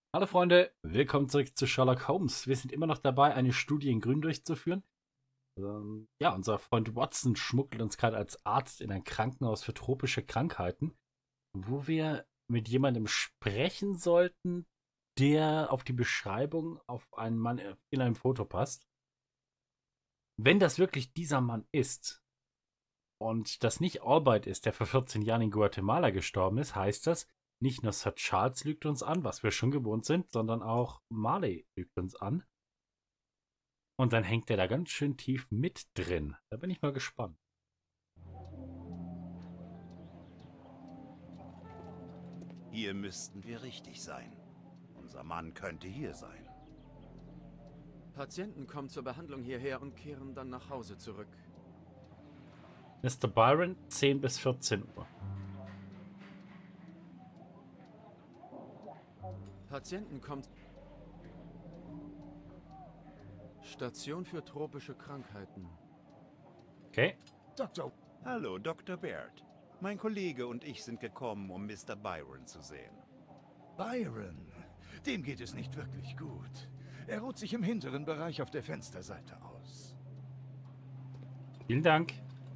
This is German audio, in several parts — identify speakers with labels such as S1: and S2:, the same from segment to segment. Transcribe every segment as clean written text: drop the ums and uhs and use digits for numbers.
S1: Hallo Freunde, willkommen zurück zu Sherlock Holmes. Wir sind immer noch dabei, eine Studie in Grün durchzuführen. Ja, unser Freund Watson schmuggelt uns gerade als Arzt in ein Krankenhaus für tropische Krankheiten, wo wir mit jemandem sprechen sollten, der auf die Beschreibung auf einen Mann in einem Foto passt. Wenn das wirklich dieser Mann ist und das nicht Albright ist, der vor 14 Jahren in Guatemala gestorben ist, heißt das, nicht nur Sir Charles lügt uns an, was wir schon gewohnt sind, sondern auch Marley lügt uns an. Und dann hängt der da ganz schön tief mit drin. Da bin ich mal gespannt.
S2: Hier müssten wir richtig sein. Unser Mann könnte hier sein.
S3: Patienten kommen zur Behandlung hierher und kehren dann nach Hause zurück.
S1: Mr. Byron, 10 bis 14 Uhr.
S3: Patienten kommen... Station für tropische Krankheiten.
S1: Okay.
S2: Doktor. Hallo, Dr. Baird. Mein Kollege und ich sind gekommen, um Mr. Byron zu sehen.
S4: Byron, dem geht es nicht wirklich gut. Er ruht sich im hinteren Bereich auf der Fensterseite aus.
S1: Vielen Dank.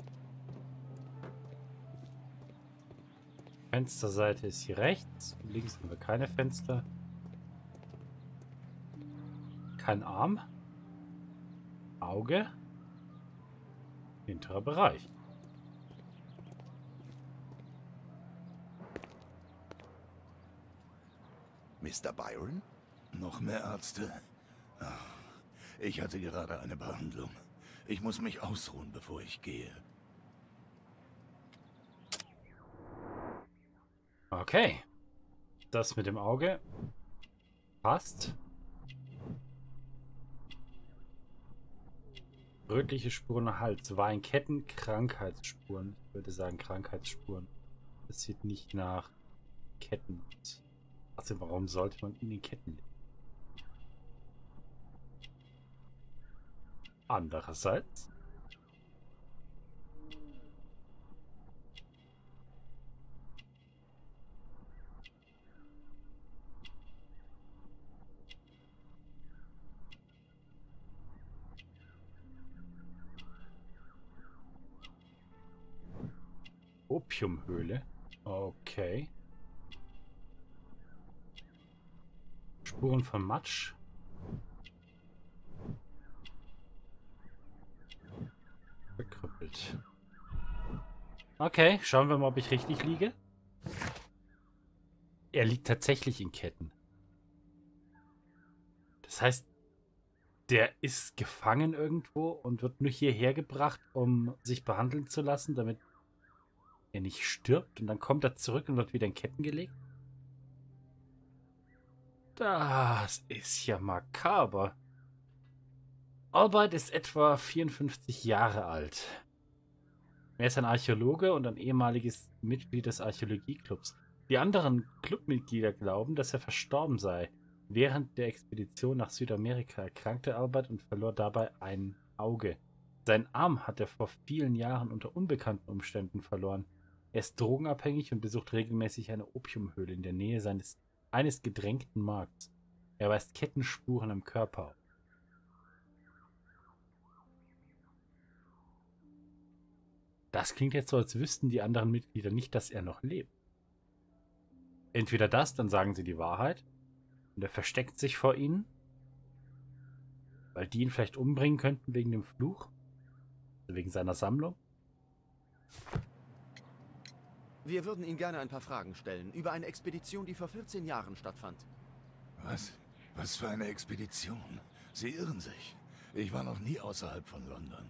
S1: Fensterseite ist hier rechts. Links haben wir keine Fenster. Kein Arm. Auge. Hinterer Bereich.
S2: Mr. Byron?
S4: Noch mehr Ärzte? Ach, ich hatte gerade eine Behandlung. Ich muss mich ausruhen, bevor ich gehe.
S1: Okay. Das mit dem Auge passt. Rötliche Spuren am Hals. Weinketten, Krankheitsspuren. Ich würde sagen Krankheitsspuren. Das sieht nicht nach Ketten aus. Also warum sollte man ihn in Ketten legen? Andererseits. Opiumhöhle. Okay. Spuren von Matsch. Verkrüppelt. Okay, schauen wir mal, ob ich richtig liege. Er liegt tatsächlich in Ketten. Das heißt, der ist gefangen irgendwo und wird nur hierher gebracht, um sich behandeln zu lassen, damit er nicht stirbt. Und dann kommt er zurück und wird wieder in Ketten gelegt. Das ist ja makaber. Albright ist etwa 54 Jahre alt. Er ist ein Archäologe und ein ehemaliges Mitglied des Archäologieclubs. Die anderen Clubmitglieder glauben, dass er verstorben sei. Während der Expedition nach Südamerika erkrankte Albright und verlor dabei ein Auge. Seinen Arm hat er vor vielen Jahren unter unbekannten Umständen verloren. Er ist drogenabhängig und besucht regelmäßig eine Opiumhöhle in der Nähe eines gedrängten Markts. Er weist Kettenspuren am Körper auf. Das klingt jetzt so, als wüssten die anderen Mitglieder nicht, dass er noch lebt. Entweder das, dann sagen sie die Wahrheit und er versteckt sich vor ihnen, weil die ihn vielleicht umbringen könnten wegen dem Fluch, wegen seiner Sammlung.
S3: Wir würden Ihnen gerne ein paar Fragen stellen über eine Expedition, die vor 14 Jahren stattfand.
S4: Was? Was für eine Expedition? Sie irren sich. Ich war noch nie außerhalb von London.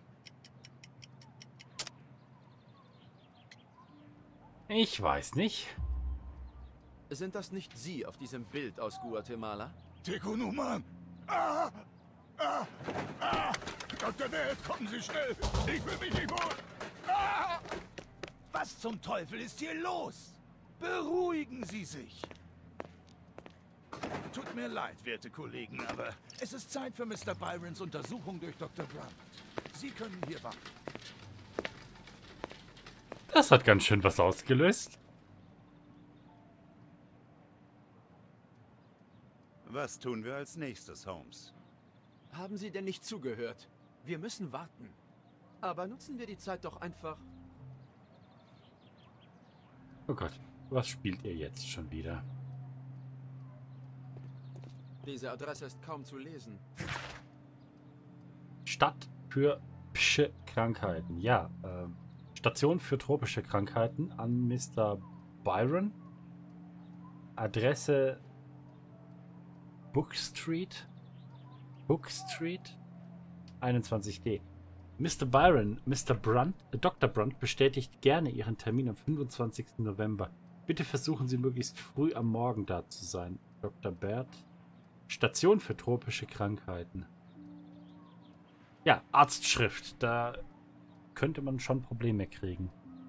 S1: Ich weiß nicht.
S3: Sind das nicht Sie auf diesem Bild aus Guatemala?
S4: Tekunuman! Ah! Ah! Ah! Dr. Baird, kommen Sie schnell! Ich fühle mich nicht wohl! Ah! Was zum Teufel ist hier los? Beruhigen Sie sich! Tut mir leid, werte Kollegen, aber es ist Zeit für Mr. Byrons Untersuchung durch Dr. Grant. Sie können hier warten.
S1: Das hat ganz schön was ausgelöst.
S2: Was tun wir als nächstes, Holmes?
S3: Haben Sie denn nicht zugehört? Wir müssen warten. Aber nutzen wir die Zeit doch einfach.
S1: Oh Gott, was spielt ihr jetzt schon wieder?
S3: Diese Adresse ist kaum zu lesen.
S1: Stadt für psche Krankheiten. Ja, Station für tropische Krankheiten an Mr. Byron. Adresse Book Street. 21D. Mr. Byron, Mr. Brunt, Dr. Brunt bestätigt gerne Ihren Termin am 25. November. Bitte versuchen Sie möglichst früh am Morgen da zu sein. Dr. Baird. Station für tropische Krankheiten. Ja, Arztschrift. Da könnte man schon Probleme kriegen.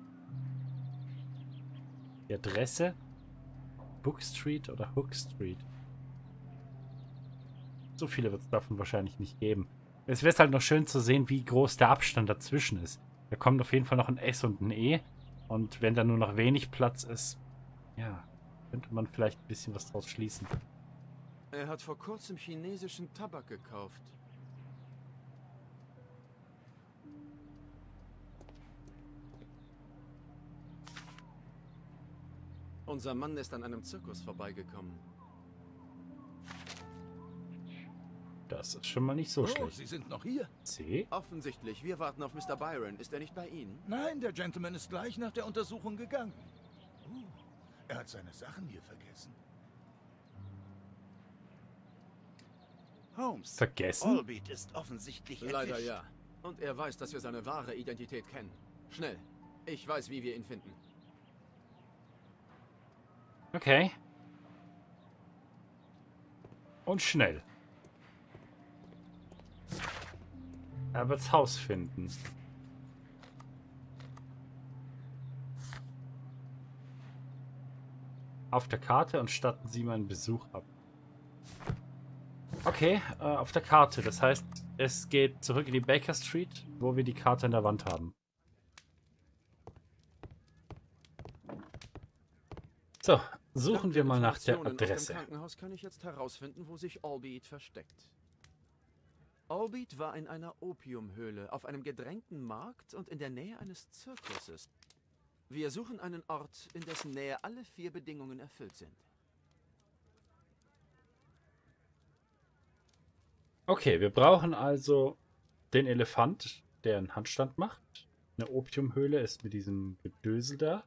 S1: Die Adresse? Book Street oder Hook Street? So viele wird es davon wahrscheinlich nicht geben. Es wäre halt noch schön zu sehen, wie groß der Abstand dazwischen ist. Da kommt auf jeden Fall noch ein S und ein E. Und wenn da nur noch wenig Platz ist, ja, könnte man vielleicht ein bisschen was draus schließen.
S3: Er hat vor kurzem chinesischen Tabak gekauft. Unser Mann ist an einem Zirkus vorbeigekommen.
S1: Das ist schon mal nicht so
S4: Oh,
S1: schlecht.
S4: Sie sind noch hier?
S1: C?
S3: Offensichtlich, wir warten auf Mr. Byron. Ist er nicht bei Ihnen?
S4: Nein, der Gentleman ist gleich nach der Untersuchung gegangen. Er hat seine Sachen hier vergessen.
S2: Holmes,
S1: Vergessen?
S2: Albert ist offensichtlich
S3: Leider
S2: erwischt.
S3: ja. Und er weiß, dass wir seine wahre Identität kennen. Schnell. Ich weiß, wie wir ihn finden.
S1: Okay. Und schnell. Er wird's Haus finden. Auf der Karte und statten Sie meinen Besuch ab. Okay, auf der Karte. Das heißt, es geht zurück in die Baker Street, wo wir die Karte an der Wand haben. So, suchen wir mal nach der
S3: Informationen aus dem
S1: Adresse.
S3: Krankenhaus kann ich jetzt herausfinden, wo sich Albert versteckt. Albert war in einer Opiumhöhle, auf einem gedrängten Markt und in der Nähe eines Zirkuses. Wir suchen einen Ort, in dessen Nähe alle 4 Bedingungen erfüllt sind.
S1: Okay, wir brauchen also den Elefant, der einen Handstand macht. Eine Opiumhöhle ist mit diesem Gedösel da.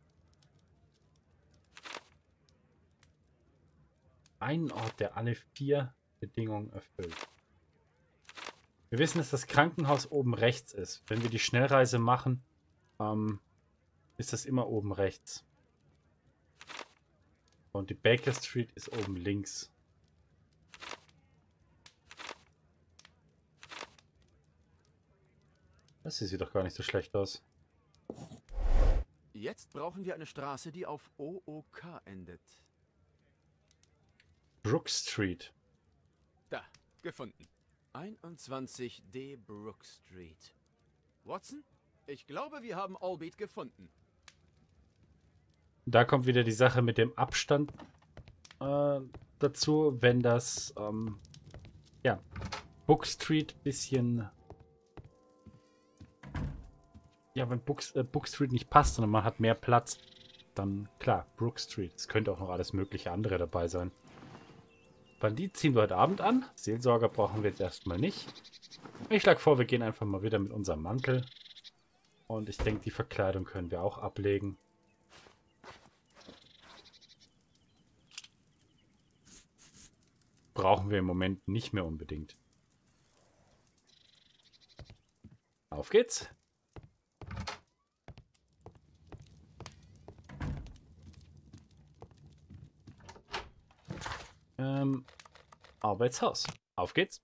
S1: Einen Ort, der alle 4 Bedingungen erfüllt. Wir wissen, dass das Krankenhaus oben rechts ist. Wenn wir die Schnellreise machen, ist das immer oben rechts. Und die Baker Street ist oben links. Das sieht doch gar nicht so schlecht aus.
S3: Jetzt brauchen wir eine Straße, die auf OOK endet.
S1: Brook Street.
S3: Da, gefunden. 21D Brook Street. Watson, ich glaube, wir haben Albert gefunden.
S1: Da kommt wieder die Sache mit dem Abstand dazu, wenn das ja, Book Street bisschen, ja, wenn Book Street nicht passt, sondern man hat mehr Platz, dann klar, Brook Street. Es könnte auch noch alles mögliche andere dabei sein. Bandit ziehen wir heute Abend an. Seelsorger brauchen wir jetzt erstmal nicht. Ich schlage vor, wir gehen einfach mal wieder mit unserem Mantel. Und ich denke, die Verkleidung können wir auch ablegen. Brauchen wir im Moment nicht mehr unbedingt. Auf geht's. Arbeitshaus. Auf geht's.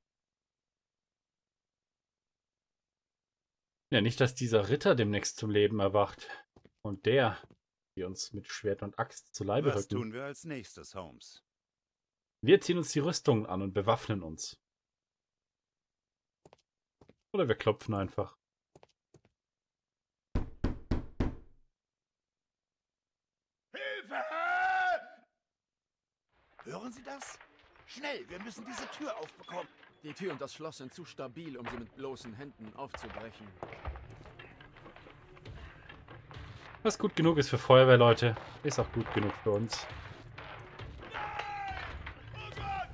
S1: Ja, nicht, dass dieser Ritter demnächst zum Leben erwacht. Und der, die uns mit Schwert und Axt zu Leibe
S2: Was
S1: rücken.
S2: tun wir als nächstes, Holmes?
S1: Wir ziehen uns die Rüstungen an und bewaffnen uns. Oder wir klopfen einfach.
S4: Hilfe!
S2: Hören Sie das?
S4: Schnell, wir müssen diese Tür aufbekommen.
S3: Die Tür und das Schloss sind zu stabil, um sie mit bloßen Händen aufzubrechen.
S1: Was gut genug ist für Feuerwehrleute, ist auch gut genug für uns.
S4: Oh Gott,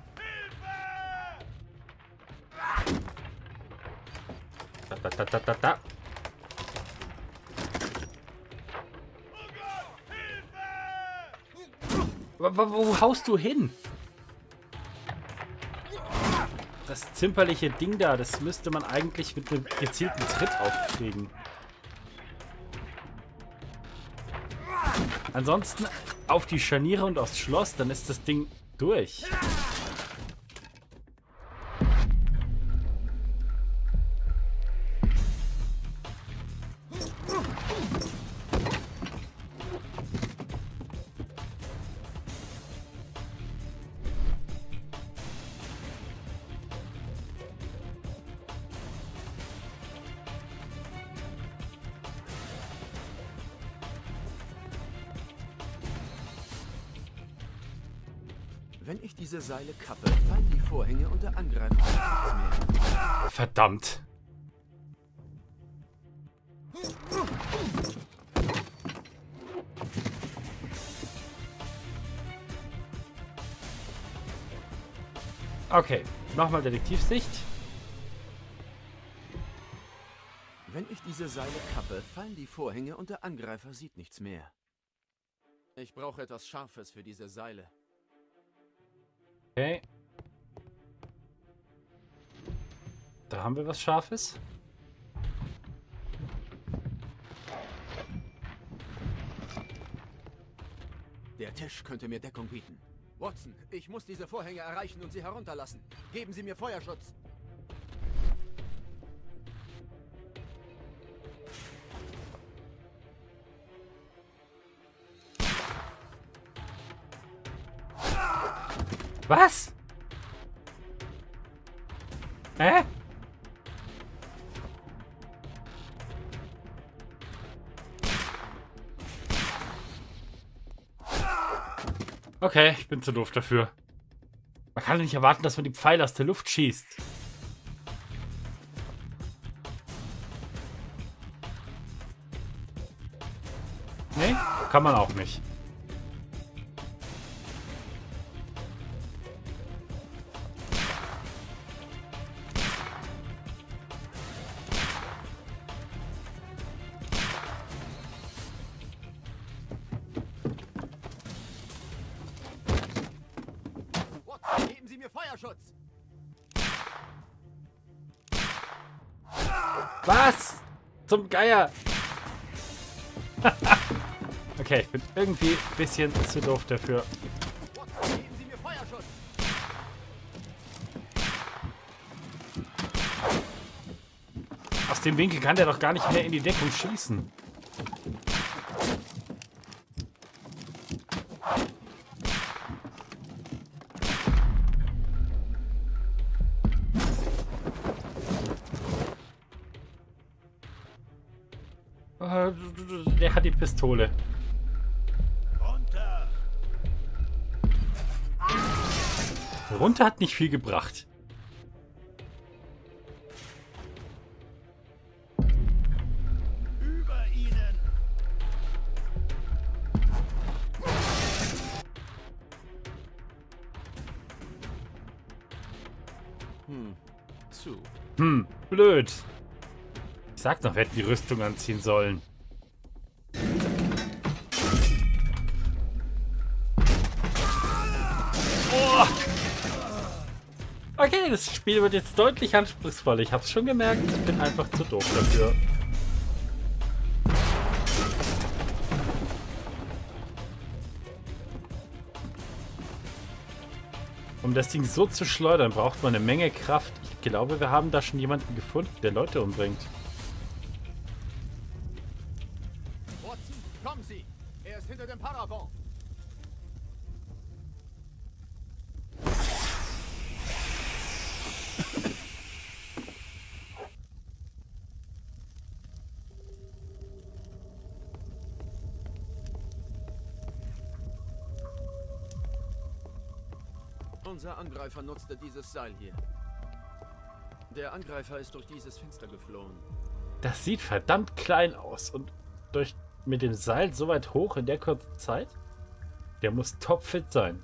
S4: Hilfe!
S1: Da, da, da, da, da.
S4: Oh Gott, Hilfe!
S1: Wo haust du hin? Das zimperliche Ding da, das müsste man eigentlich mit einem gezielten Tritt aufkriegen. Ansonsten auf die Scharniere und aufs Schloss, dann ist das Ding durch.
S3: Wenn ich diese Seile kappe, fallen die Vorhänge und der Angreifer hat nichts mehr.
S1: Verdammt. Okay, nochmal Detektivsicht.
S3: Wenn ich diese Seile kappe, fallen die Vorhänge und der Angreifer sieht nichts mehr. Ich brauche etwas Scharfes für diese Seile.
S1: Okay. Da haben wir was Scharfes.
S3: Der Tisch könnte mir Deckung bieten. Watson, ich muss diese Vorhänge erreichen und sie herunterlassen. Geben Sie mir Feuerschutz.
S1: Was? Hä? Okay, ich bin zu doof dafür. Man kann doch nicht erwarten, dass man die Pfeile aus der Luft schießt. Nee, kann man auch nicht.
S3: Watson, geben Sie mir Feuerschutz.
S1: Was? Zum Geier. Okay, ich bin irgendwie ein bisschen zu doof dafür.
S3: Watson, geben Sie mir Feuerschutz.
S1: Aus dem Winkel kann der doch gar nicht mehr in die Deckung schießen. Der hat die Pistole.
S4: Runter!
S1: Runter hat nicht viel gebracht.
S4: Über ihnen!
S3: Zu.
S1: Blöd. Ich sag doch, wir hätten die Rüstung anziehen sollen. Oh. Okay, das Spiel wird jetzt deutlich anspruchsvoller. Ich hab's schon gemerkt, ich bin einfach zu doof dafür. Um das Ding so zu schleudern, braucht man eine Menge Kraft. Ich glaube, wir haben da schon jemanden gefunden, der Leute umbringt.
S3: Watson, kommen Sie! Er ist hinter dem Paravent. Unser Angreifer nutzte dieses Seil hier. Der Angreifer ist durch dieses Fenster geflohen.
S1: Das sieht verdammt klein aus. Und mit dem Seil so weit hoch in der kurzen Zeit? Der muss topfit sein.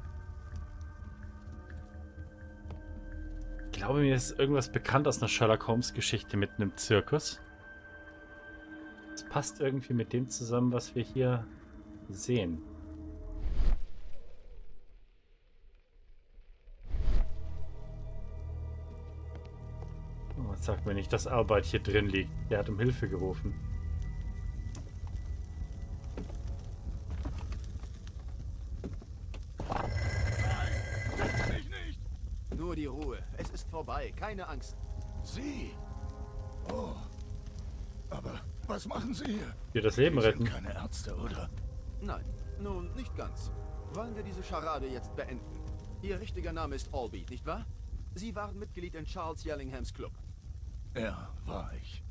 S1: Ich glaube, mir ist irgendwas bekannt aus einer Sherlock Holmes Geschichte mit einem Zirkus. Das passt irgendwie mit dem zusammen, was wir hier sehen. Oh, sag mir nicht, dass Albert hier drin liegt. Der hat um Hilfe gerufen.
S3: Nur die Ruhe. Es ist vorbei. Keine Angst.
S4: Sie? Oh. Aber was machen Sie hier?
S1: Dir das Leben
S4: Sie
S1: retten.
S4: sind keine Ärzte, oder?
S3: Nein, nun nicht ganz. Wollen wir diese Scharade jetzt beenden? Ihr richtiger Name ist Albeit, nicht wahr? Sie waren Mitglied in Charles Yellinghams Club.
S4: Ja, war ich.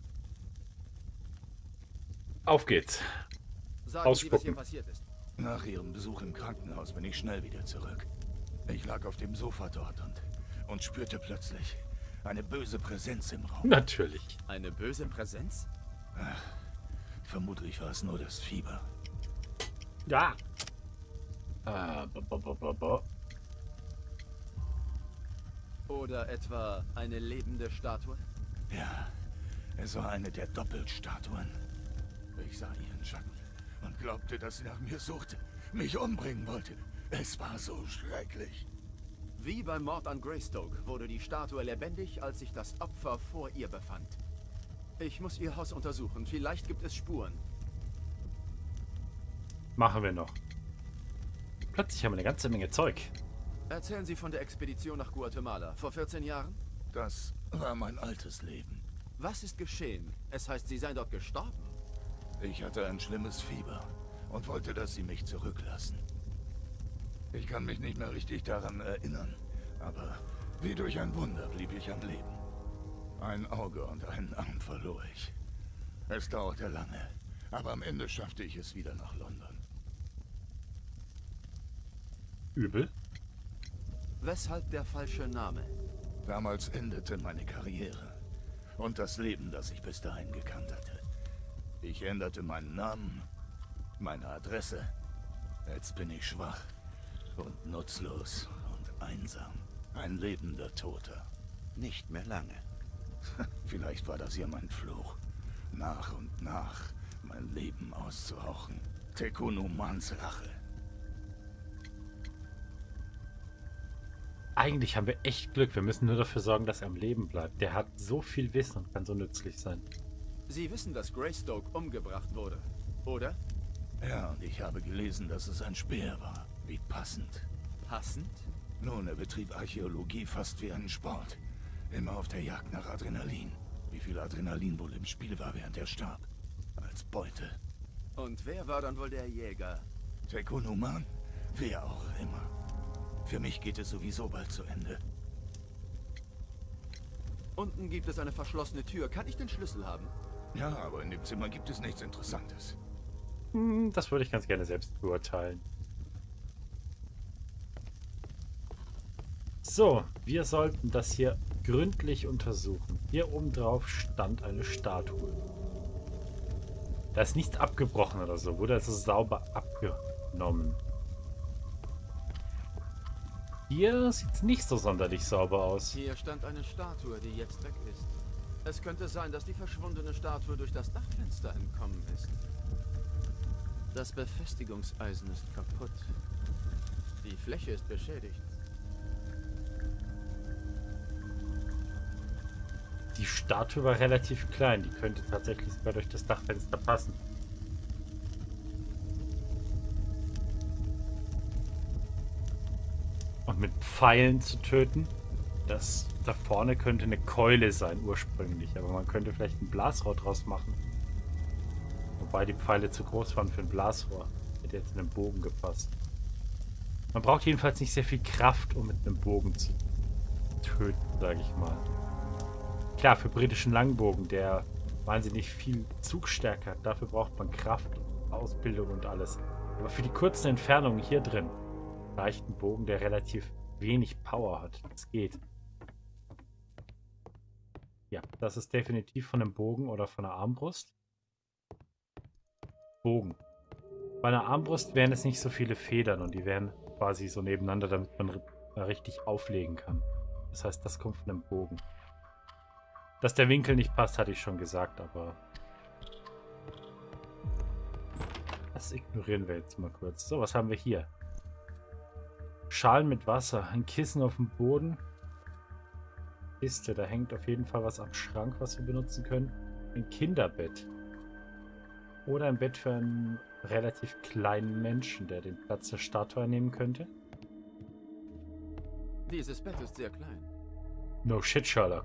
S1: Auf geht's.
S3: Sagen Sie, was hier
S1: Ausspucken.
S3: passiert ist.
S4: Nach Ihrem Besuch im Krankenhaus bin ich schnell wieder zurück. Ich lag auf dem Sofa dort und spürte plötzlich eine böse Präsenz im Raum.
S1: Natürlich.
S3: Eine böse Präsenz?
S4: Vermutlich war es nur das Fieber.
S1: Ja.
S3: Oder etwa eine lebende Statue?
S4: Ja, es war eine der Doppelstatuen. Ich sah ihren Schatten und glaubte, dass sie nach mir suchte, mich umbringen wollte. Es war so schrecklich.
S3: Wie beim Mord an Greystoke wurde die Statue lebendig, als sich das Opfer vor ihr befand. Ich muss ihr Haus untersuchen. Vielleicht gibt es Spuren.
S1: Machen wir noch. Plötzlich haben wir eine ganze Menge Zeug.
S3: Erzählen Sie von der Expedition nach Guatemala vor 14 Jahren.
S4: Das war mein altes Leben.
S3: Was ist geschehen? Es heißt, Sie seien dort gestorben.
S4: Ich hatte ein schlimmes Fieber und wollte, dass sie mich zurücklassen. Ich kann mich nicht mehr richtig daran erinnern, aber wie durch ein Wunder blieb ich am Leben. Ein Auge und einen Arm verlor ich. Es dauerte lange, aber am Ende schaffte ich es wieder nach London.
S1: Übel.
S3: Weshalb der falsche Name?
S4: Damals endete meine Karriere und das Leben, das ich bis dahin gekannt hatte. Ich änderte meinen Namen, meine Adresse. Jetzt bin ich schwach und nutzlos und einsam. Ein lebender Toter.
S2: Nicht mehr lange.
S4: Vielleicht war das ja mein Fluch. Nach und nach mein Leben auszuhauchen. Tekunumans Rache.
S1: Eigentlich haben wir echt Glück. Wir müssen nur dafür sorgen, dass er am Leben bleibt. Der hat so viel Wissen und kann so nützlich sein.
S3: Sie wissen, dass Greystoke umgebracht wurde, oder?
S4: Ja, und ich habe gelesen, dass es ein Speer war. Wie passend.
S3: Passend?
S4: Nun, er betrieb Archäologie fast wie einen Sport. Immer auf der Jagd nach Adrenalin. Wie viel Adrenalin wohl im Spiel war, während er starb. Als Beute.
S3: Und wer war dann wohl der Jäger?
S4: Tekunuman? Wer auch immer. Für mich geht es sowieso bald zu Ende.
S3: Unten gibt es eine verschlossene Tür. Kann ich den Schlüssel haben?
S4: Ja, aber in dem Zimmer gibt es nichts Interessantes.
S1: Das würde ich ganz gerne selbst beurteilen. So, wir sollten das hier gründlich untersuchen. Hier oben drauf stand eine Statue. Da ist nichts abgebrochen oder so. Wurde also sauber abgenommen. Hier sieht es nicht so sonderlich sauber aus.
S3: Hier stand eine Statue, die jetzt weg ist. Es könnte sein, dass die verschwundene Statue durch das Dachfenster entkommen ist. Das Befestigungseisen ist kaputt. Die Fläche ist beschädigt.
S1: Die Statue war relativ klein. Die könnte tatsächlich sogar durch das Dachfenster passen. Und mit Pfeilen zu töten, das da vorne könnte eine Keule sein ursprünglich. Aber man könnte vielleicht ein Blasrohr draus machen. Wobei die Pfeile zu groß waren für ein Blasrohr. Hätte jetzt in einen Bogen gepasst. Man braucht jedenfalls nicht sehr viel Kraft, um mit einem Bogen zu töten, sage ich mal. Klar, für britischen Langbogen, der wahnsinnig viel Zugstärke hat, dafür braucht man Kraft, Ausbildung und alles. Aber für die kurzen Entfernungen hier drin reicht ein Bogen, der relativ wenig Power hat. Das geht. Ja, das ist definitiv von einem Bogen oder von einer Armbrust. Bogen. Bei einer Armbrust wären es nicht so viele Federn und die wären quasi so nebeneinander, damit man richtig auflegen kann. Das heißt, das kommt von einem Bogen. Dass der Winkel nicht passt, hatte ich schon gesagt, aber das ignorieren wir jetzt mal kurz. So, was haben wir hier? Schalen mit Wasser, ein Kissen auf dem Boden. Kiste, da hängt auf jeden Fall was am Schrank, was wir benutzen können. Ein Kinderbett. Oder ein Bett für einen relativ kleinen Menschen, der den Platz der Statue einnehmen könnte.
S3: Dieses Bett ist sehr klein.
S1: No shit, Sherlock.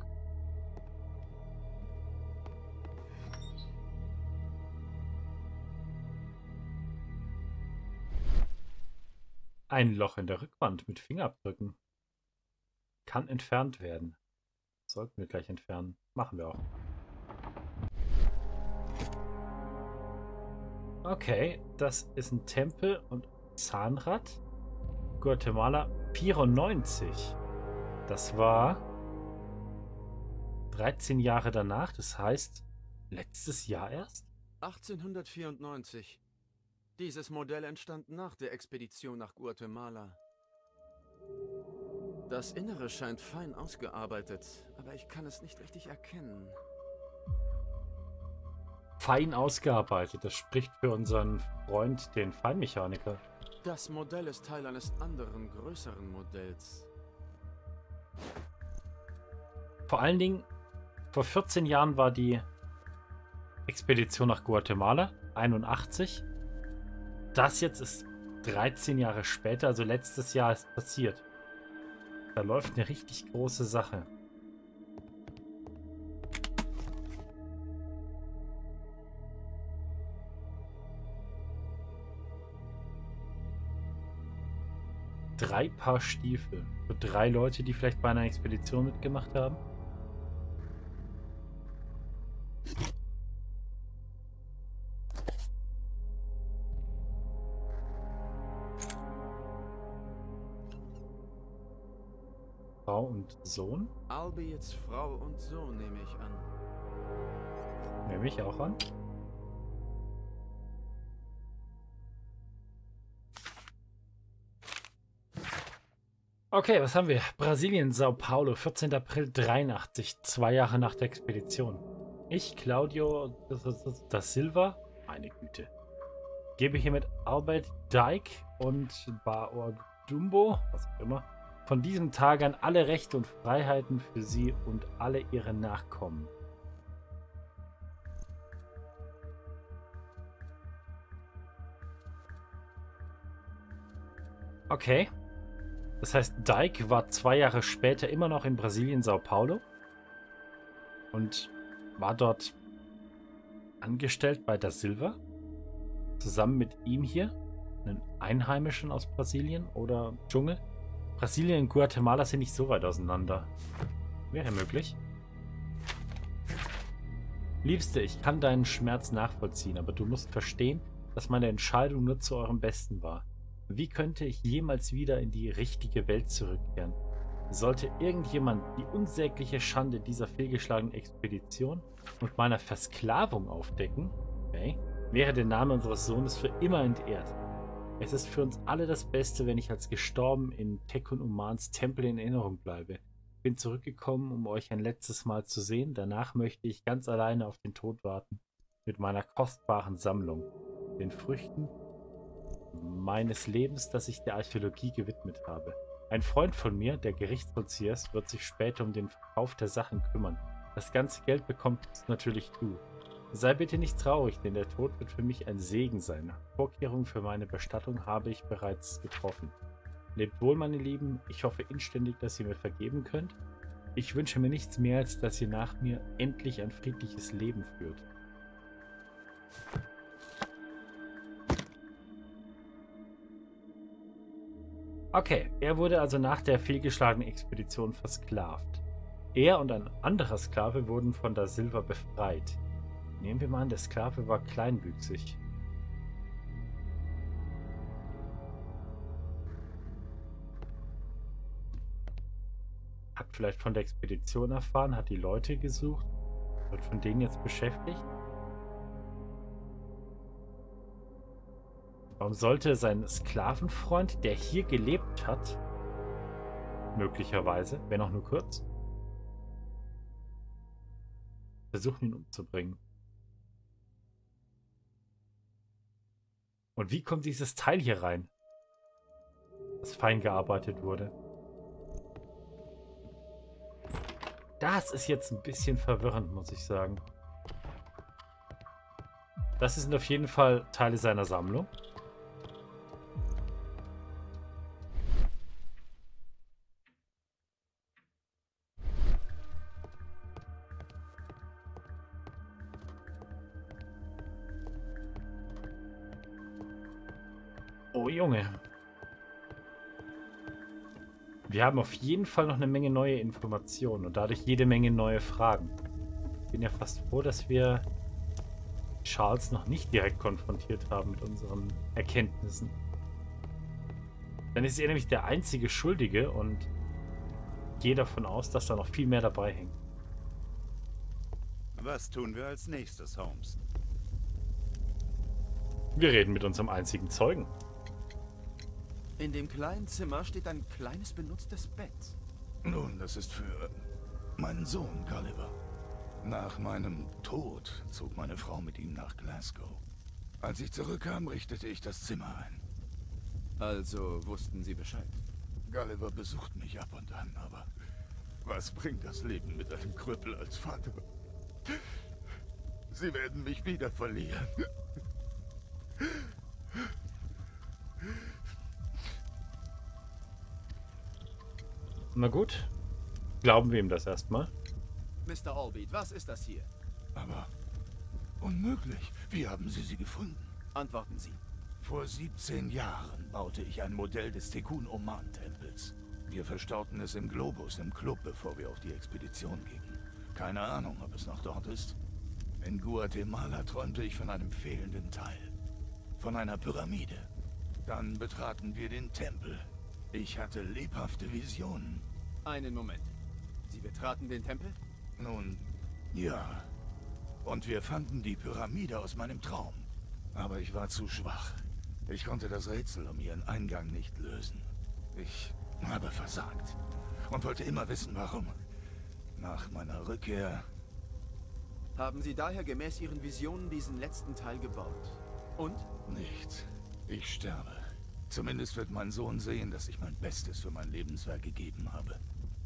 S1: Ein Loch in der Rückwand mit Fingerabdrücken. Kann entfernt werden. Sollten wir gleich entfernen. Machen wir auch. Okay, das ist ein Tempel und Zahnrad. Guatemala 94. Das war 13 Jahre danach, das heißt letztes Jahr erst?
S3: 1894. Dieses Modell entstand nach der Expedition nach Guatemala. Das Innere scheint fein ausgearbeitet, aber ich kann es nicht richtig erkennen.
S1: Fein ausgearbeitet, das spricht für unseren Freund, den Feinmechaniker.
S3: Das Modell ist Teil eines anderen, größeren Modells.
S1: Vor allen Dingen, vor 14 Jahren war die Expedition nach Guatemala, 81. Das jetzt ist 13 Jahre später, also letztes Jahr ist passiert. Da läuft eine richtig große Sache. Drei Paar Stiefel. Für 3 Leute, die vielleicht bei einer Expedition mitgemacht haben. Frau und Sohn?
S3: Albeits Frau und Sohn nehme ich an.
S1: Nehme ich auch an. Okay, was haben wir? Brasilien, Sao Paulo, 14. April 83, 2 Jahre nach der Expedition. Ich, Claudio da Silva, meine Güte, gebe hiermit Albert Dike und Baordumbo, was auch immer, von diesem Tag an alle Rechte und Freiheiten für sie und alle ihre Nachkommen. Okay. Das heißt, Dike war 2 Jahre später immer noch in Brasilien, Sao Paulo. Und war dort angestellt bei da Silva. Zusammen mit ihm hier, einem Einheimischen aus Brasilien oder Dschungel. Brasilien und Guatemala sind nicht so weit auseinander. Wäre möglich. Liebste, ich kann deinen Schmerz nachvollziehen, aber du musst verstehen, dass meine Entscheidung nur zu eurem Besten war. Wie könnte ich jemals wieder in die richtige Welt zurückkehren? Sollte irgendjemand die unsägliche Schande dieser fehlgeschlagenen Expedition und meiner Versklavung aufdecken, okay, wäre der Name unseres Sohnes für immer entehrt. Es ist für uns alle das Beste, wenn ich als gestorben in Tekun Umans Tempel in Erinnerung bleibe. Ich bin zurückgekommen, um euch ein letztes Mal zu sehen. Danach möchte ich ganz alleine auf den Tod warten. Mit meiner kostbaren Sammlung. Den Früchten meines Lebens, das ich der Archäologie gewidmet habe. Ein Freund von mir, der Gerichtsvollzieher ist, wird sich später um den Verkauf der Sachen kümmern. Das ganze Geld bekommst natürlich du. Sei bitte nicht traurig, denn der Tod wird für mich ein Segen sein. Vorkehrungen für meine Bestattung habe ich bereits getroffen. Lebt wohl, meine Lieben. Ich hoffe inständig, dass ihr mir vergeben könnt. Ich wünsche mir nichts mehr, als dass ihr nach mir endlich ein friedliches Leben führt. Okay, er wurde also nach der fehlgeschlagenen Expedition versklavt. Er und ein anderer Sklave wurden von da Silva befreit. Nehmen wir mal an, der Sklave war kleinwüchsig. Hat vielleicht von der Expedition erfahren, hat die Leute gesucht, wird von denen jetzt beschäftigt. Warum sollte sein Sklavenfreund, der hier gelebt hat, möglicherweise, wenn auch nur kurz, versuchen, ihn umzubringen? Und wie kommt dieses Teil hier rein, das fein gearbeitet wurde? Das ist jetzt ein bisschen verwirrend, muss ich sagen. Das sind auf jeden Fall Teile seiner Sammlung. Oh Junge. Wir haben auf jeden Fall noch eine Menge neue Informationen und dadurch jede Menge neue Fragen. Ich bin ja fast froh, dass wir Charles noch nicht direkt konfrontiert haben mit unseren Erkenntnissen. Dann ist er nämlich der einzige Schuldige und ich gehe davon aus, dass da noch viel mehr dabei hängt.
S2: Was tun wir als nächstes, Holmes?
S1: Wir reden mit unserem einzigen Zeugen.
S3: In dem kleinen Zimmer steht ein kleines benutztes Bett.
S4: Nun, das ist für meinen Sohn, Gulliver. Nach meinem Tod zog meine Frau mit ihm nach Glasgow. Als ich zurückkam, richtete ich das Zimmer ein.
S3: Also wussten Sie Bescheid?
S4: Gulliver besucht mich ab und an, aber was bringt das Leben mit einem Krüppel als Vater? Sie werden mich wieder verlieren.
S1: Na gut, glauben wir ihm das erstmal.
S3: Mr. Albeit, was ist das hier?
S4: Aber unmöglich. Wie haben Sie sie gefunden?
S3: Antworten Sie.
S4: Vor 17 Jahren baute ich ein Modell des Tekun-Oman-Tempels. Wir verstauten es im Globus im Club, bevor wir auf die Expedition gingen. Keine Ahnung, ob es noch dort ist. In Guatemala träumte ich von einem fehlenden Teil. Von einer Pyramide. Dann betraten wir den Tempel. Ich hatte lebhafte Visionen.
S3: Einen Moment. Sie betraten den Tempel?
S4: Nun, ja. Und wir fanden die Pyramide aus meinem Traum. Aber ich war zu schwach. Ich konnte das Rätsel um ihren Eingang nicht lösen. Ich habe versagt. Und wollte immer wissen, warum. Nach meiner Rückkehr...
S3: Haben Sie daher gemäß Ihren Visionen diesen letzten Teil gebaut? Und?
S4: Nichts. Ich sterbe. Zumindest wird mein Sohn sehen, dass ich mein Bestes für mein Lebenswerk gegeben habe.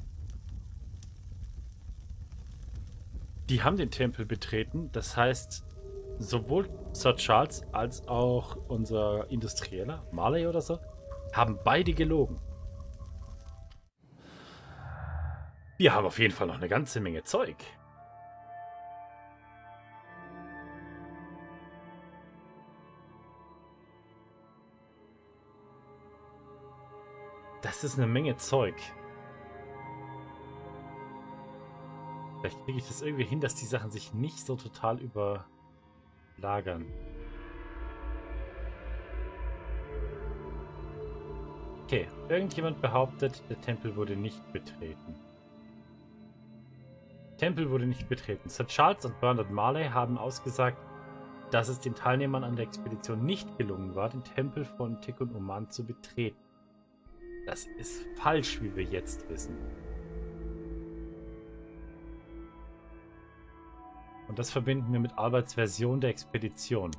S1: Die haben den Tempel betreten, das heißt, sowohl Sir Charles als auch unser Industrieller, Marley oder so, haben beide gelogen. Wir haben auf jeden Fall noch eine ganze Menge Zeug. Das ist eine Menge Zeug. Vielleicht kriege ich das irgendwie hin, dass die Sachen sich nicht so total überlagern. Okay, irgendjemand behauptet, der Tempel wurde nicht betreten. Tempel wurde nicht betreten. Sir Charles und Bernard Marley haben ausgesagt, dass es den Teilnehmern an der Expedition nicht gelungen war, den Tempel von Tekun Oman zu betreten. Das ist falsch, wie wir jetzt wissen. Und das verbinden wir mit Alberts Version der Expedition.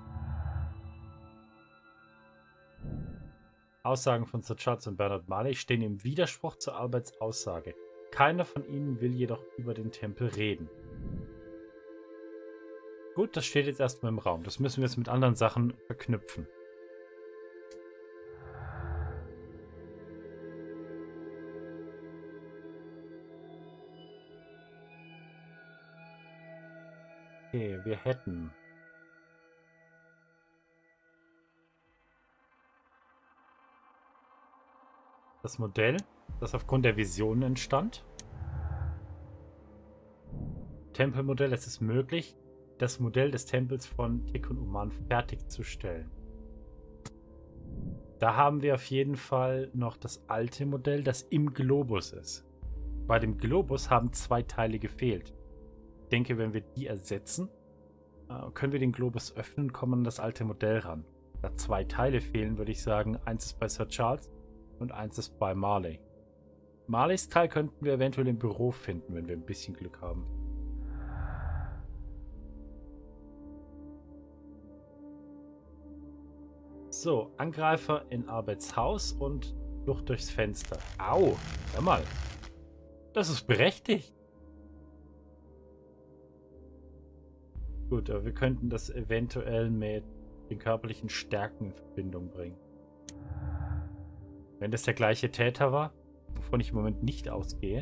S1: Aussagen von Sir Charles und Bernard Marley stehen im Widerspruch zu Alberts Aussage. Keiner von ihnen will jedoch über den Tempel reden. Gut, das steht jetzt erstmal im Raum. Das müssen wir jetzt mit anderen Sachen verknüpfen. Okay, wir hätten das Modell, das aufgrund der Visionen entstand. Tempelmodell, es ist möglich, das Modell des Tempels von Tekun Oman fertigzustellen. Da haben wir auf jeden Fall noch das alte Modell, das im Globus ist. bei dem Globus haben 2 Teile gefehlt. Ich denke, wenn wir die ersetzen, können wir den Globus öffnen und kommen an das alte Modell ran. Da 2 Teile fehlen, würde ich sagen, eins ist bei Sir Charles und eins ist bei Marley. Marleys Teil könnten wir eventuell im Büro finden, wenn wir ein bisschen Glück haben. So, Angreifer in Alberts Haus und Flucht durchs Fenster. Au, hör mal. Das ist berechtigt. Gut, aber wir könnten das eventuell mit den körperlichen Stärken in Verbindung bringen. Wenn das der gleiche Täter war, wovon ich im Moment nicht ausgehe.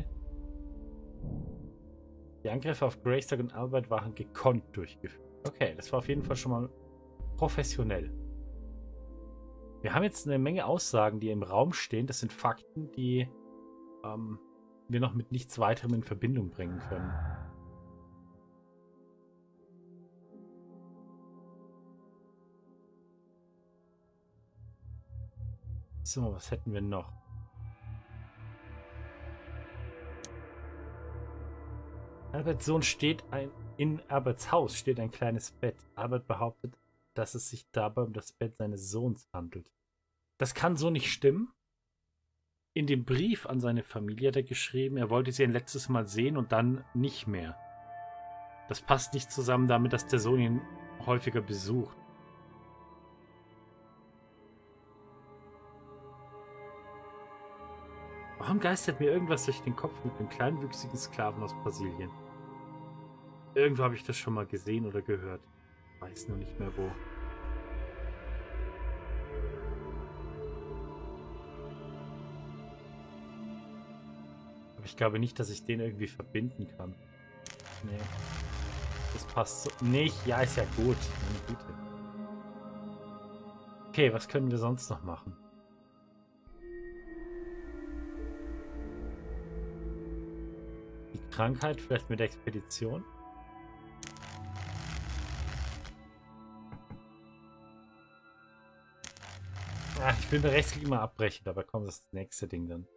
S1: Die Angriffe auf Greystoke und Albert waren gekonnt durchgeführt. Okay, das war auf jeden Fall schon mal professionell. Wir haben jetzt eine Menge Aussagen, die im Raum stehen. Das sind Fakten, die wir noch mit nichts weiterem in Verbindung bringen können. So, was hätten wir noch? Alberts Sohn steht in Alberts Haus steht ein kleines Bett. Albert behauptet, dass es sich dabei um das Bett seines Sohns handelt. Das kann so nicht stimmen. In dem Brief an seine Familie hat er geschrieben, er wollte sie ein letztes Mal sehen und dann nicht mehr. Das passt nicht zusammen damit, dass der Sohn ihn häufiger besucht. Warum geistert mir irgendwas durch den Kopf mit einem kleinwüchsigen Sklaven aus Brasilien? Irgendwo habe ich das schon mal gesehen oder gehört. Weiß nur nicht mehr wo. Aber ich glaube nicht, dass ich den irgendwie verbinden kann. Nee. Das passt so nicht. Ja, ist ja gut. Meine Güte. Okay, was können wir sonst noch machen? Die Krankheit vielleicht mit der Expedition? Ach, ich will mir rechtlich immer abbrechen, dabei kommt das nächste Ding dann.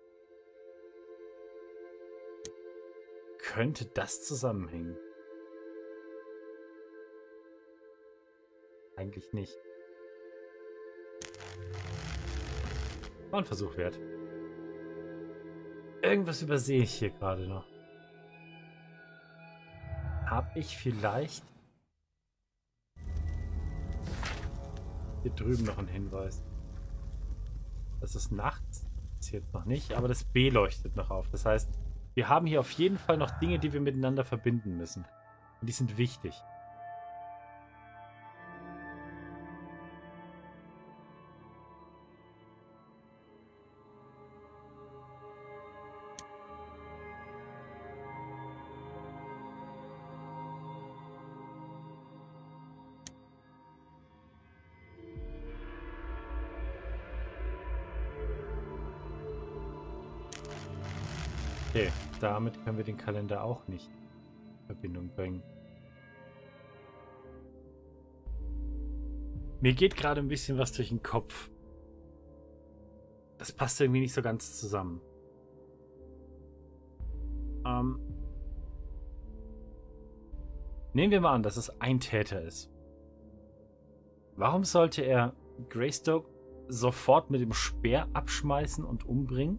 S1: Könnte das zusammenhängen? Eigentlich nicht. War ein Versuch wert. Irgendwas übersehe ich hier gerade noch. Habe ich vielleicht hier drüben noch einen Hinweis? Das ist nachts, ist jetzt noch nicht, aber das B leuchtet noch auf. Das heißt, wir haben hier auf jeden Fall noch Dinge, die wir miteinander verbinden müssen. Und die sind wichtig. Okay, damit können wir den Kalender auch nicht in Verbindung bringen. Mir geht gerade ein bisschen was durch den Kopf. Das passt irgendwie nicht so ganz zusammen. Nehmen wir mal an, dass es ein Täter ist. Warum sollte er Greystoke sofort mit dem Speer abschmeißen und umbringen?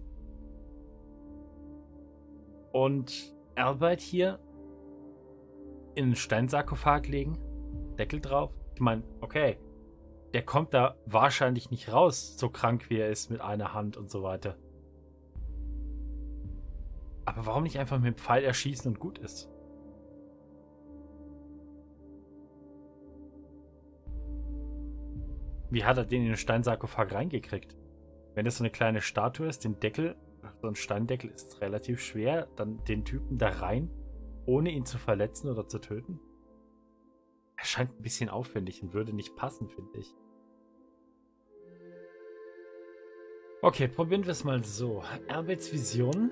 S1: Und Albert hier in einen Steinsarkophag legen, Deckel drauf. Ich meine, okay, der kommt da wahrscheinlich nicht raus, so krank wie er ist mit einer Hand und so weiter. Aber warum nicht einfach mit dem Pfeil erschießen und gut ist? Wie hat er den in den Steinsarkophag reingekriegt? Wenn das so eine kleine Statue ist, den Deckel, so ein Steindeckel ist relativ schwer, dann den Typen da rein, ohne ihn zu verletzen oder zu töten? Er scheint ein bisschen aufwendig und würde nicht passen, finde ich. Okay, probieren wir es mal so. Alberts Vision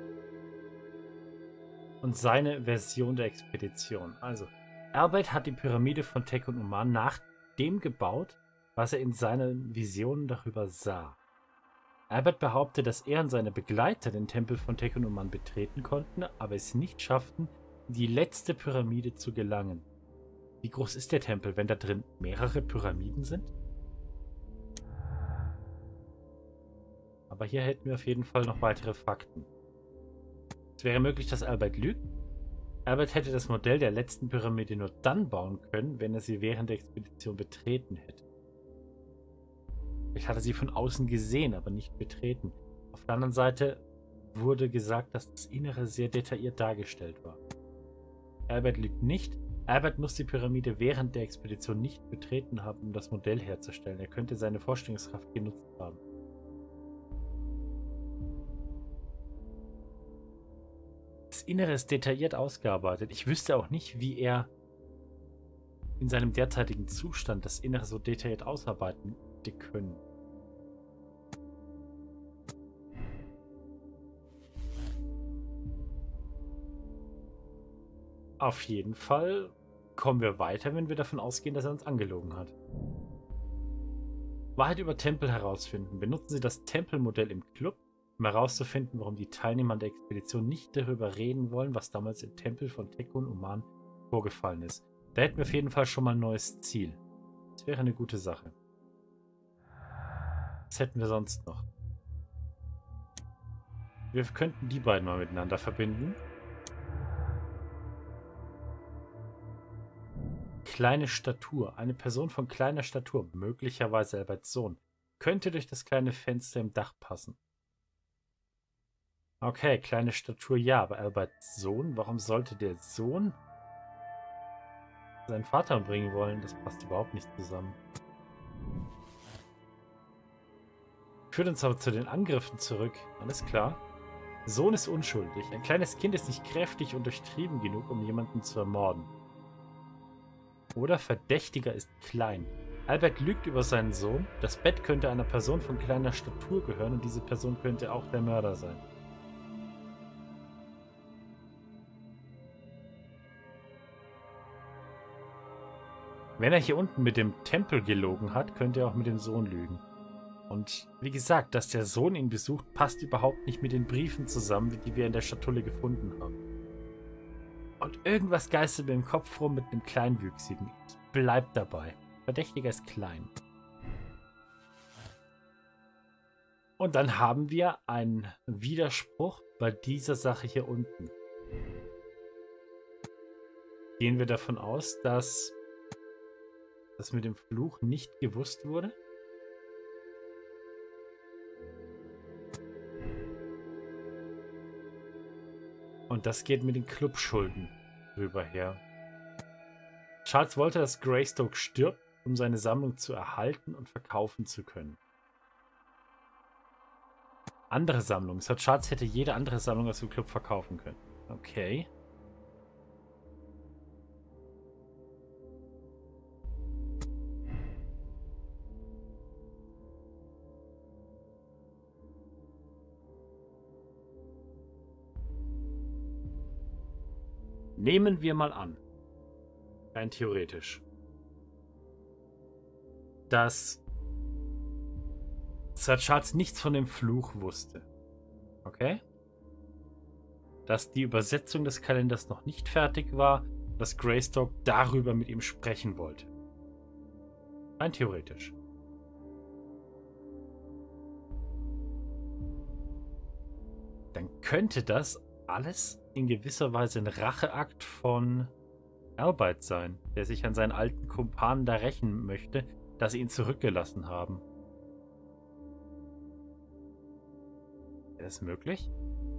S1: und seine Version der Expedition. Also, Albert hat die Pyramide von Tek und Uman nach dem gebaut, was er in seinen Visionen darüber sah. Albert behauptet, dass er und seine Begleiter den Tempel von Tekun Uman betreten konnten, aber es nicht schafften, in die letzte Pyramide zu gelangen. Wie groß ist der Tempel, wenn da drin mehrere Pyramiden sind? Aber hier hätten wir auf jeden Fall noch weitere Fakten. Es wäre möglich, dass Albert lügt. Albert hätte das Modell der letzten Pyramide nur dann bauen können, wenn er sie während der Expedition betreten hätte. Vielleicht hat er sie von außen gesehen, aber nicht betreten. Auf der anderen Seite wurde gesagt, dass das Innere sehr detailliert dargestellt war. Albert lügt nicht. Albert muss die Pyramide während der Expedition nicht betreten haben, um das Modell herzustellen. Er könnte seine Vorstellungskraft genutzt haben. Das Innere ist detailliert ausgearbeitet. Ich wüsste auch nicht, wie er in seinem derzeitigen Zustand das Innere so detailliert ausarbeiten können. Auf jeden Fall kommen wir weiter, wenn wir davon ausgehen, dass er uns angelogen hat. Wahrheit über Tempel herausfinden. Benutzen Sie das Tempelmodell im Club, um herauszufinden, warum die Teilnehmer der Expedition nicht darüber reden wollen, was damals im Tempel von Tekun Uman vorgefallen ist. Da hätten wir auf jeden Fall schon mal ein neues Ziel. Das wäre eine gute Sache. Was hätten wir sonst noch? Wir könnten die beiden mal miteinander verbinden. Kleine Statur. Eine Person von kleiner Statur, möglicherweise Alberts Sohn, könnte durch das kleine Fenster im Dach passen. Okay, kleine Statur ja, aber Alberts Sohn? Warum sollte der Sohn seinen Vater umbringen wollen? Das passt überhaupt nicht zusammen. Führt uns aber zu den Angriffen zurück. Alles klar. Sohn ist unschuldig. Ein kleines Kind ist nicht kräftig und durchtrieben genug, um jemanden zu ermorden. Oder Verdächtiger ist klein. Albert lügt über seinen Sohn. Das Bett könnte einer Person von kleiner Statur gehören und diese Person könnte auch der Mörder sein. Wenn er hier unten mit dem Tempel gelogen hat, könnte er auch mit dem Sohn lügen. Und wie gesagt, dass der Sohn ihn besucht, passt überhaupt nicht mit den Briefen zusammen, die wir in der Schatulle gefunden haben. Und irgendwas geistert mir im Kopf rum mit einem Kleinwüchsigen. Ich bleib dabei. Verdächtiger ist klein. Und dann haben wir einen Widerspruch bei dieser Sache hier unten. Gehen wir davon aus, dass das mit dem Fluch nicht gewusst wurde? Und das geht mit den Clubschulden rüberher. Charles wollte, dass Greystoke stirbt, um seine Sammlung zu erhalten und verkaufen zu können. Andere Sammlungen. Sir Charles hätte jede andere Sammlung aus dem Club verkaufen können. Okay. Nehmen wir mal an, rein theoretisch, dass Sir Charles nichts von dem Fluch wusste. Okay? Dass die Übersetzung des Kalenders noch nicht fertig war, dass Greystoke darüber mit ihm sprechen wollte. Rein theoretisch. Dann könnte das alles in gewisser Weise ein Racheakt von Albert sein, der sich an seinen alten Kumpanen da rächen möchte, dass sie ihn zurückgelassen haben. Wäre das möglich?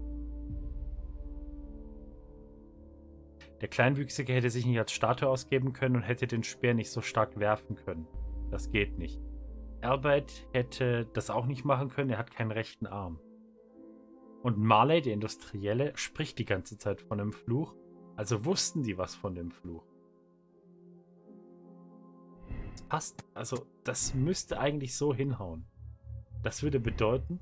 S1: Der Kleinwüchsige hätte sich nicht als Statue ausgeben können und hätte den Speer nicht so stark werfen können. Das geht nicht. Albert hätte das auch nicht machen können, er hat keinen rechten Arm. Und Marley, der Industrielle, spricht die ganze Zeit von dem Fluch. Also wussten die was von dem Fluch. Das passt. Also das müsste eigentlich so hinhauen. Das würde bedeuten,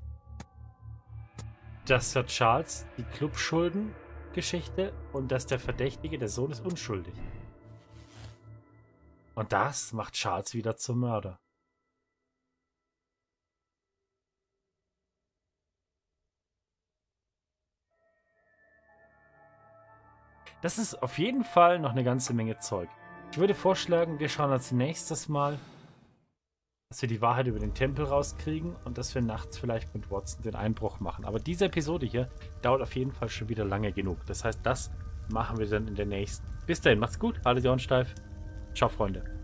S1: dass Sir Charles die Clubschulden-Geschichte und dass der Verdächtige, der Sohn, ist unschuldig. Und das macht Charles wieder zum Mörder. Das ist auf jeden Fall noch eine ganze Menge Zeug. Ich würde vorschlagen, wir schauen uns nächstes Mal, dass wir die Wahrheit über den Tempel rauskriegen und dass wir nachts vielleicht mit Watson den Einbruch machen. Aber diese Episode hier dauert auf jeden Fall schon wieder lange genug. Das heißt, das machen wir dann in der nächsten. Bis dahin, macht's gut, haltet die Ohren steif. Ciao, Freunde.